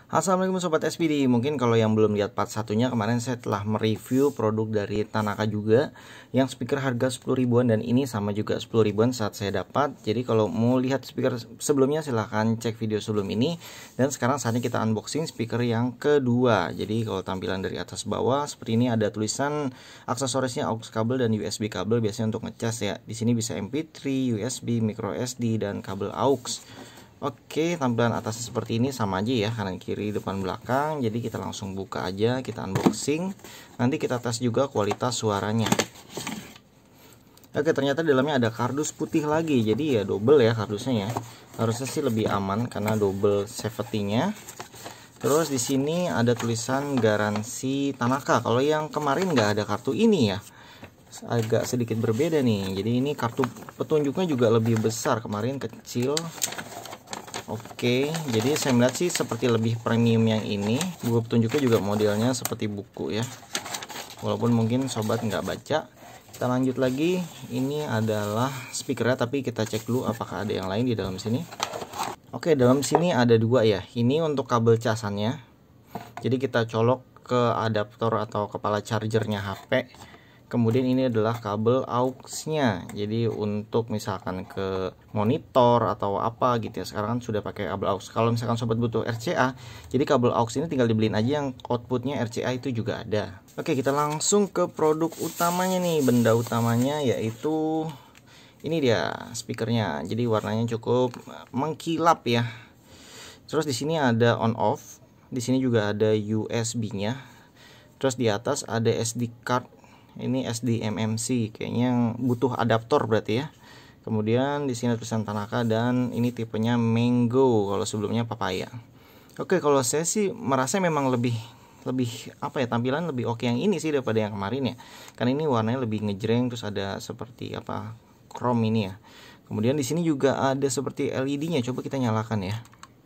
Assalamualaikum Sobat SPD. Mungkin kalau yang belum lihat part satunya, kemarin saya telah mereview produk dari Tanaka juga, yang speaker harga 10 ribuan, dan ini sama juga 10 ribuan saat saya dapat. Jadi kalau mau lihat speaker sebelumnya silahkan cek video sebelum ini. Dan sekarang saatnya kita unboxing speaker yang kedua. Jadi kalau tampilan dari atas bawah seperti ini, ada tulisan aksesorisnya aux kabel dan USB kabel, biasanya untuk ngecas ya. Di sini bisa MP3, USB, micro SD, dan kabel aux. Oke, tampilan atasnya seperti ini, sama aja ya, kanan kiri depan belakang. Jadi kita langsung buka aja, kita unboxing. Nanti kita tes juga kualitas suaranya. Oke, ternyata di dalamnya ada kardus putih lagi. Jadi ya double ya kardusnya ya. Harusnya sih lebih aman karena double safety-nya. Terus di sini ada tulisan garansi Tanaka. Kalau yang kemarin nggak ada kartu ini ya, agak sedikit berbeda nih. Jadi ini kartu petunjuknya juga lebih besar, kemarin kecil. Oke, jadi saya melihat sih seperti lebih premium yang ini. Buku petunjuknya juga modelnya seperti buku ya, walaupun mungkin sobat nggak baca. Kita lanjut lagi. Ini adalah speakernya, tapi kita cek dulu apakah ada yang lain di dalam sini. Oke, dalam sini ada dua ya. Ini untuk kabel casannya, jadi kita colok ke adaptor atau kepala chargernya HP. Kemudian ini adalah kabel aux-nya. Jadi untuk misalkan ke monitor atau apa gitu ya, sekarang kan sudah pakai kabel aux. Kalau misalkan sobat butuh RCA, jadi kabel aux ini tinggal dibeliin aja yang outputnya RCA, itu juga ada. Oke, kita langsung ke produk utamanya nih, benda utamanya yaitu ini dia speakernya. Jadi warnanya cukup mengkilap ya. Terus di sini ada on off. Di sini juga ada USB-nya. Terus di atas ada SD card. Ini SDMMC, kayaknya yang butuh adaptor berarti ya. Kemudian di sini tulisan Tanaka, dan ini tipenya Mango, kalau sebelumnya Papaya. Oke, kalau saya sih merasa memang lebih apa ya, tampilan lebih oke yang ini sih daripada yang kemarin ya. Karena ini warnanya lebih ngejreng, terus ada seperti apa, chrome ini ya. Kemudian di sini juga ada seperti LED-nya. Coba kita nyalakan ya.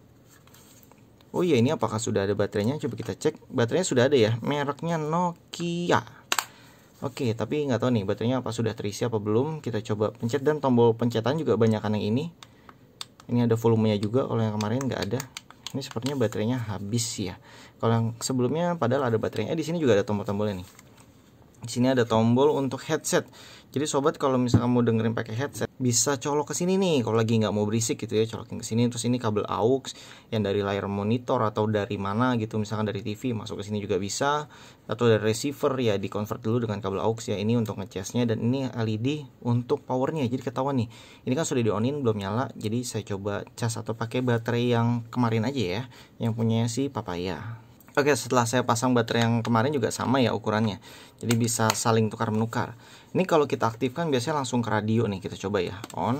Oh iya, ini apakah sudah ada baterainya? Coba kita cek. Baterainya sudah ada ya. Mereknya Nokia. Oke, tapi nggak tahu nih baterainya apa sudah terisi apa belum. Kita coba pencet, dan tombol pencetan juga banyak kan yang ini. Ini ada volumenya juga, kalau yang kemarin nggak ada. Ini sepertinya baterainya habis ya. Kalau yang sebelumnya padahal ada baterainya. Di sini juga ada tombol-tombolnya nih. Di sini ada tombol untuk headset. Jadi sobat kalau misalkan mau dengerin pakai headset, bisa colok ke sini nih. Kalau lagi nggak mau berisik gitu ya, colokin ke sini. Terus ini kabel aux yang dari layar monitor atau dari mana gitu, misalkan dari TV masuk ke sini juga bisa, atau dari receiver ya, di convert dulu dengan kabel aux ya. Ini untuk ngecasnya, dan ini LED untuk powernya. Jadi ketahuan nih, ini kan sudah di onin belum nyala. Jadi saya coba cas atau pakai baterai yang kemarin aja ya, yang punya si Papaya. Oke, setelah saya pasang baterai yang kemarin juga sama ya ukurannya, jadi bisa saling tukar menukar. Ini kalau kita aktifkan biasanya langsung ke radio nih. Kita coba ya, on.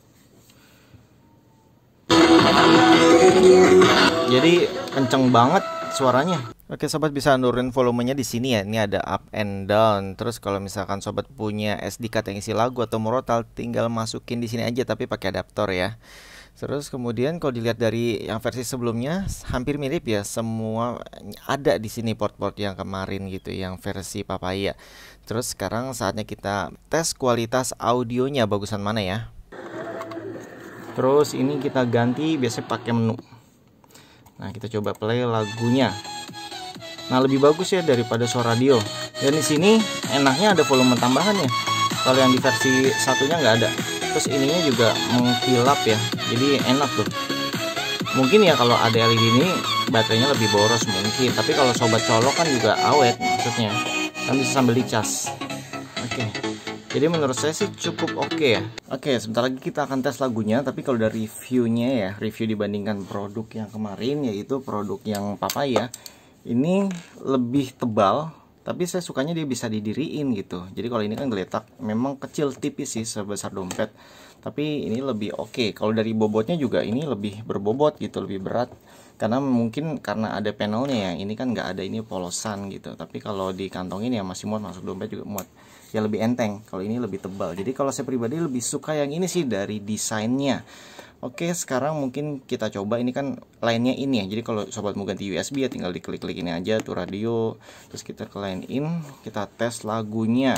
Jadi kenceng banget suaranya. Oke, sobat bisa nurunin volumenya di sini ya. Ini ada up and down. Terus kalau misalkan sobat punya SD card yang isi lagu atau murotal, tinggal masukin di sini aja, tapi pakai adaptor ya. Terus kemudian kalau dilihat dari yang versi sebelumnya hampir mirip ya, semua ada di sini port-port yang kemarin gitu, yang versi Papaya. Terus sekarang saatnya kita tes kualitas audionya bagusan mana ya. Terus ini kita ganti biasanya pakai menu. Nah, kita coba play lagunya. Nah, lebih bagus ya daripada suara radio. Dan di sini enaknya ada volume tambahan ya. Kalau yang di versi satunya nggak ada. Terus ininya juga mengkilap ya, jadi enak tuh. Mungkin ya kalau ada LED ini baterainya lebih boros mungkin, tapi kalau sobat colok kan juga awet maksudnya, kan bisa sambil dicas. Oke, jadi menurut saya sih cukup oke ya. Oke, sebentar lagi kita akan tes lagunya. Tapi kalau dari reviewnya ya, review dibandingkan produk yang kemarin, yaitu produk yang Papaya, ini lebih tebal. Tapi saya sukanya dia bisa didiriin gitu. Jadi kalau ini kan geletak, memang kecil tipis sih, sebesar dompet. Tapi ini lebih oke. Kalau dari bobotnya juga ini lebih berbobot gitu, lebih berat. Karena mungkin karena ada panelnya ya. Ini kan nggak ada, ini polosan gitu. Tapi kalau di kantongin ya masih muat, masuk dompet juga muat. Ya lebih enteng. Kalau ini lebih tebal. Jadi kalau saya pribadi lebih suka yang ini sih dari desainnya. Oke, sekarang mungkin kita coba. Ini kan line-nya ini ya. Jadi kalau sobat mau ganti USB ya tinggal diklik-klik ini aja tuh radio. Terus kita ke line in, kita tes lagunya.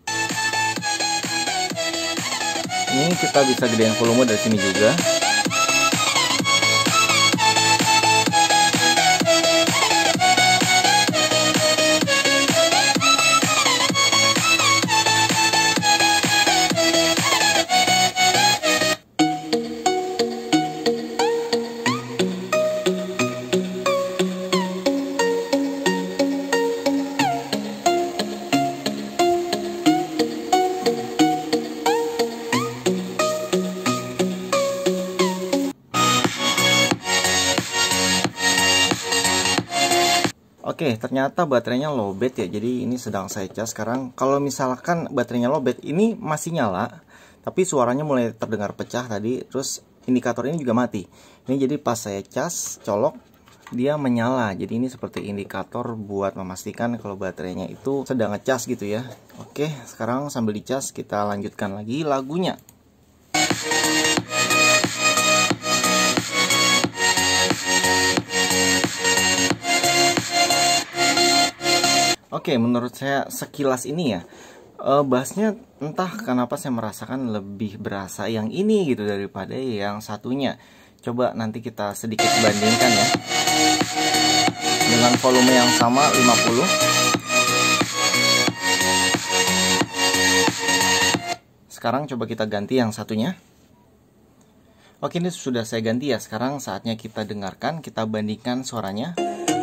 Ini kita bisa gedein volume dari sini juga. Oke, ternyata baterainya lowbat ya. Jadi ini sedang saya cas sekarang. Kalau misalkan baterainya lowbat, ini masih nyala, tapi suaranya mulai terdengar pecah tadi. Terus indikator ini juga mati. Ini jadi pas saya cas, colok, dia menyala. Jadi ini seperti indikator buat memastikan kalau baterainya itu sedang ngecas gitu ya. Oke, sekarang sambil dicas kita lanjutkan lagi lagunya. Oke, menurut saya sekilas ini ya, bassnya entah kenapa saya merasakan lebih berasa yang ini gitu daripada yang satunya. Coba nanti kita sedikit bandingkan ya. Dengan volume yang sama 50. Sekarang coba kita ganti yang satunya. Oke, ini sudah saya ganti ya. Sekarang saatnya kita dengarkan, kita bandingkan suaranya.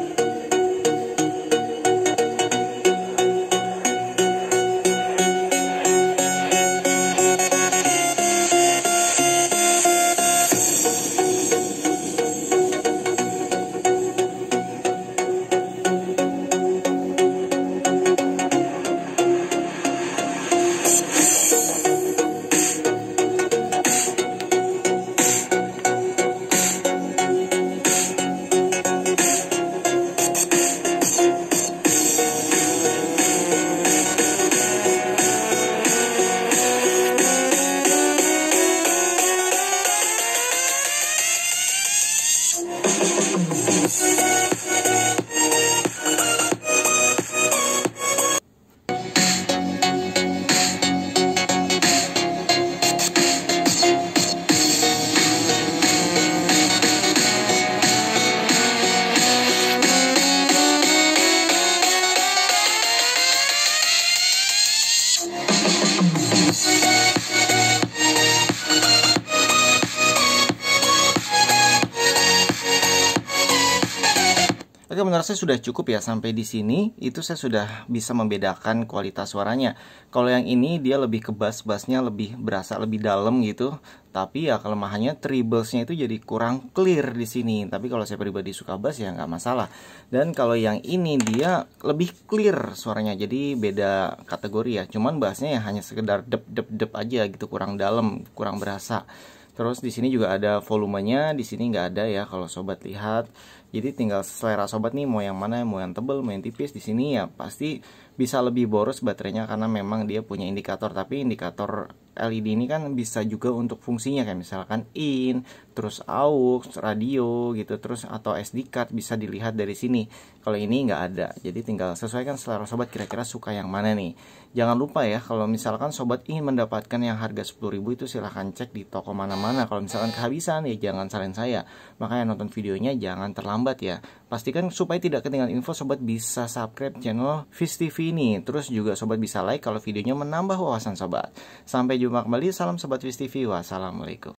Oke, menurut saya sudah cukup ya sampai di sini. Itu saya sudah bisa membedakan kualitas suaranya. Kalau yang ini dia lebih ke bass-bassnya lebih berasa lebih dalam gitu. Tapi ya kelemahannya treblesnya itu jadi kurang clear di sini. Tapi kalau saya pribadi suka bass ya nggak masalah. Dan kalau yang ini dia lebih clear suaranya. Jadi beda kategori ya. Cuman bassnya ya hanya sekedar dep aja gitu, kurang dalam, kurang berasa. Terus di sini juga ada volumenya, di sini nggak ada ya kalau sobat lihat. Jadi tinggal selera sobat nih mau yang mana, mau yang tebel, mau yang tipis. Di sini ya pasti bisa lebih boros baterainya karena memang dia punya indikator. Tapi indikator LED ini kan bisa juga untuk fungsinya kayak misalkan in, terus aux, radio gitu, terus atau SD card bisa dilihat dari sini. Kalau ini nggak ada. Jadi tinggal sesuaikan selera sobat kira-kira suka yang mana nih. Jangan lupa ya kalau misalkan sobat ingin mendapatkan yang harga 10.000 itu silahkan cek di toko mana-mana. Kalau misalkan kehabisan ya jangan salin saya. Makanya nonton videonya jangan terlambat ya. Pastikan supaya tidak ketinggalan info, sobat bisa subscribe channel Fish TV ini. Terus juga sobat bisa like kalau videonya menambah wawasan sobat. Sampai jumpa kembali, salam sobat Fish TV. Wassalamualaikum.